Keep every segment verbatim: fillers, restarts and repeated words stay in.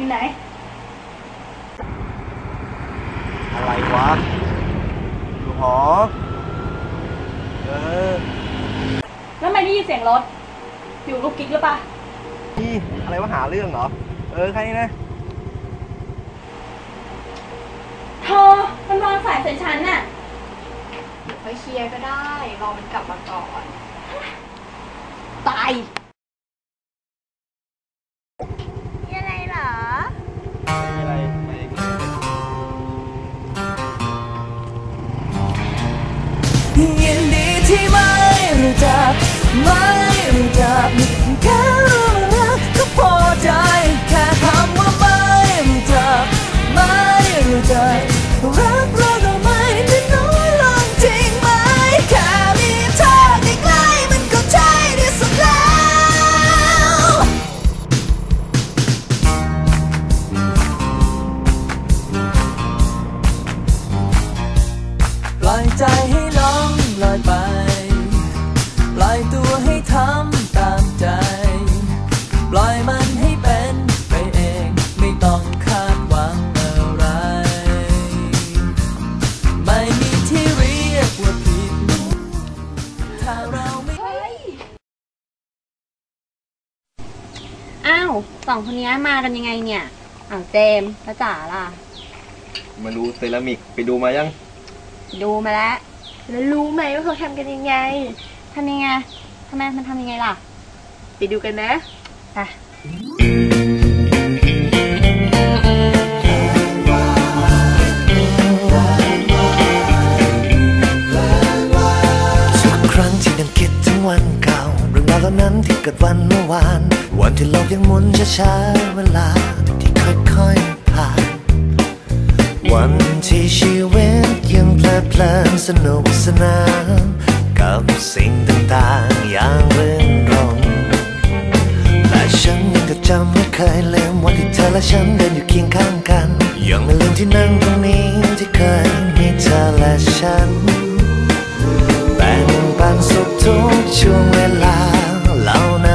ไหนอะไรวะอยู่หอเออแล้วไม่ได้ยินเสียงรถอยู่ลูกกิ๊กหรือปะนี่อะไรวะหาเรื่องเหรอเออใครนะเธอมันวางสายใส่ฉันน่ะไปเคลียร์ก็ได้รอมันกลับมาก่อนตายมีอะไรเหรอมีอะไรยินดีที่ไม่รู้จักไม่รู้จักแค่รู้รักก็พอใจแค่คำว่าไม่รู้จักไม่รู้จักรักเราก็ไม่ได้น้อยลงจริงไหมแค่มีเธอใกล้ๆมันก็ใช่ที่สุดแล้วปล่อยใจให้น้องลอยไปปล่อยตัวให้ทำตามใจปล่อยมันให้เป็นไปเองไม่ต้องคาดหวังอะไรไม่มีที่เรียกว่าผิดถ้าเราไม่อ้าวสองคนนี้มากันยังไงเนี่ยอ้าวเจมส์แล้วจ๋าล่ะมาดูเซรามิกไปดูมายังดูมาแล้วแล้วรู้ไหมว่าเขาทำกันยังไงทำยังไงทำไมมันทำยังไงล่ะไปดูกันนะค่ะทุกครั้งที่นั่งคิดถึงวันเก่าเรื่องราวเหล่านั้นที่เกิดวันเมื่อวานวันที่โลกยังหมุนช้าๆเวลาที่ค่อยๆผ่านวันที่ชีวิตยังเพลิดเพลินสนุกสนานกับสิ่งต่างๆอย่างรื่นรมและฉันยังจะจำไม่เคยลืมวันที่เธอและฉันเดินอยู่เคียงข้างกันยังไม่ลืมที่นั่งตรงนี้ที่เคยมีเธอและฉันแบ่งปันสุขทุกช่วงเวลาเหล่านั้น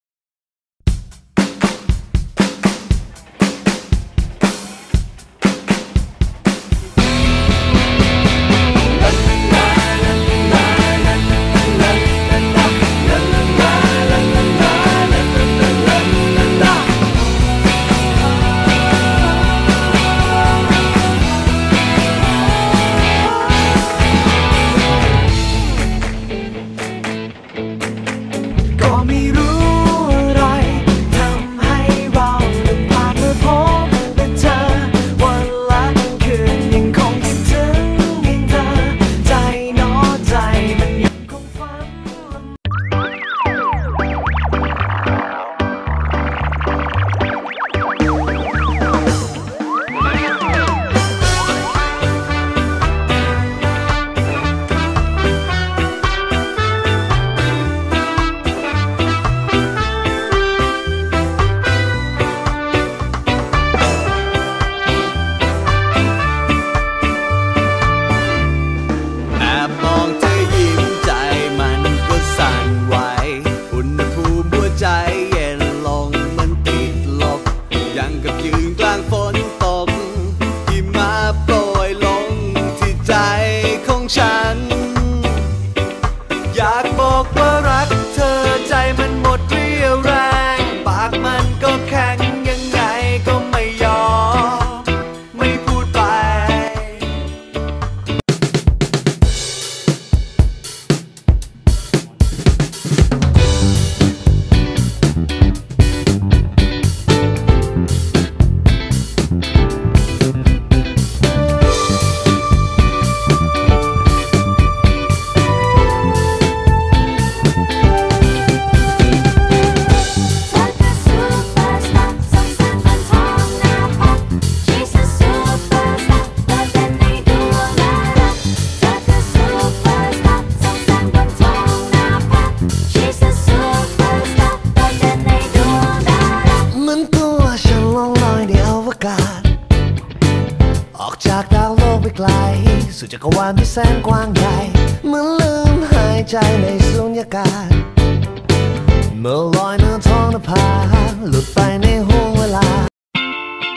สู่จักรวาลที่แสนกว้างใหญ่เมื่อลืมหายใจในสุญญากาศเมื่อลอยเหนือท้องนภาหลุดไปในห้วงเวลา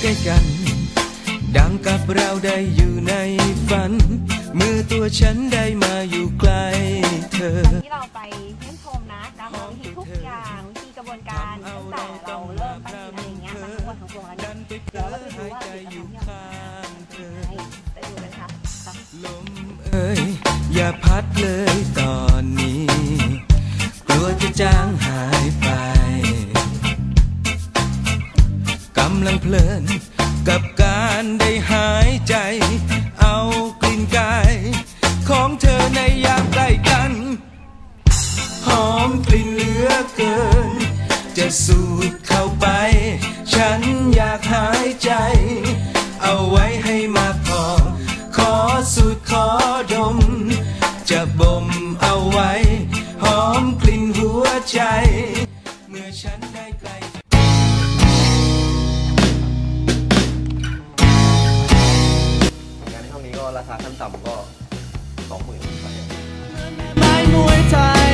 ใกล้กันดังกับเราได้อยู่ในฝันเมื่อตัวฉันได้มาอยู่ใกล้เธอที่เราไปเยี่ยมชมนะตามวิธีทุกอย่างวิธีกระบวนการตั้งแต่เราเริ่มปั้นดินอะไรอย่างเงี้ยมาทั้งหมดทั้งปวงแล้วเนี่ยเดี๋ยวเราไปดูว่ากิจกรรมที่เราทำไปดูกันค่ะลมเอ่ยอย่าพัดเลยตอนนี้กลัวจะจางหายไปกำลังเพลินกับการได้หายใจเอากลิ่นกายของเธอในยามใกล้กันหอมกลิ่นเหลือเกินจะสูดเข้าไปฉันอยากหายใจเอาไว้ให้มากพอขอสูดขอดมจะบ่มเอาไว้หอมกลิ่นหัวใจเมื่อฉันได้ใกล้งานเท่านี้ก็ราคาขั้นต่ำก็สองหมื่นไปไม้มวยไทย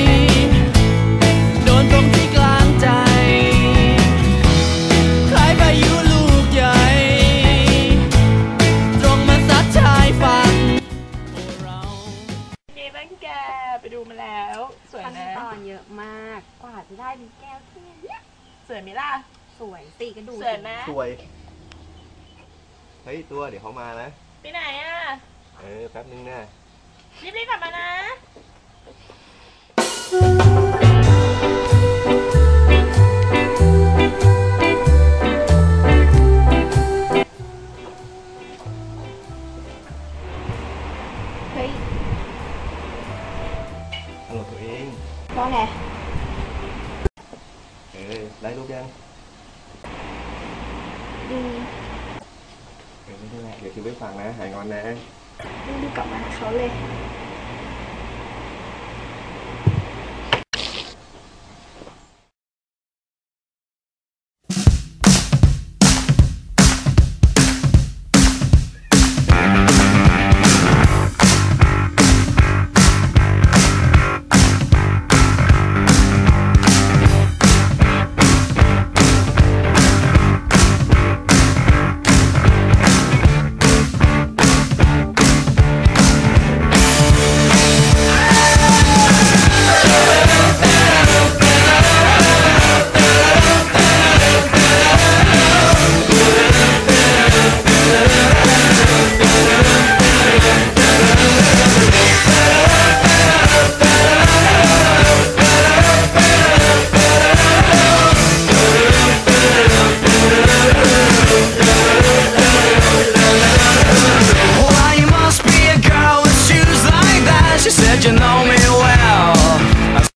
โดนตรงที่กลางใจคล้ายพายุลูกใหญ่ตรงมาซัดชายฝั่งเย้บ้างแกไปดูมาแล้วสวยขั้นนะตอนเยอะมากกว่าจะได้เป็นแก้วที่เนี่ยสวยไหมล่ะสวยสิก็ดูสวยไหมสวยเฮ้ยตัวเดี๋ยวเขามานะไปไหนอ่ะเออแป๊บนึงนะรีบๆกลับมานะเฮ้ยฮัลโหลตัวเองว่าไงเออได้รูปยังอืมเออไม่ได้แหละเดี๋ยวคิดไว้ฟังนะหายงอนนะรีบกลับมาเขาเลย